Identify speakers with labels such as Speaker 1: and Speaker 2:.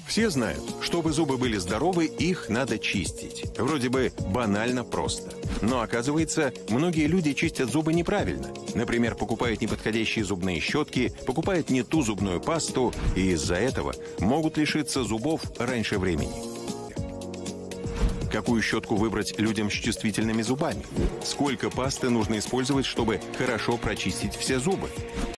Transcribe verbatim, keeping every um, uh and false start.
Speaker 1: Все знают, чтобы зубы были здоровы, их надо чистить. Вроде бы банально просто. Но оказывается, многие люди чистят зубы неправильно. Например, покупают неподходящие зубные щетки, покупают не ту зубную пасту, и из-за этого могут лишиться зубов раньше времени. Какую щетку выбрать людям с чувствительными зубами? Сколько пасты нужно использовать, чтобы хорошо прочистить все зубы?